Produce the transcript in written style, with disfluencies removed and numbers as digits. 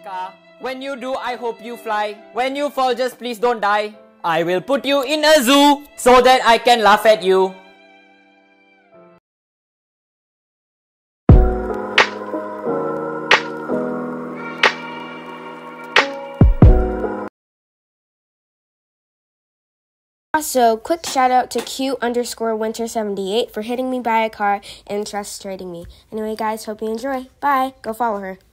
car. When you do, I hope you fly. When you fall, just please don't die. I will put you in a zoo so that I can laugh at you. Also, quick shout out to Q_Winter78 for hitting me by a car and frustrating me. Anyway, guys, hope you enjoy. Bye. Go follow her.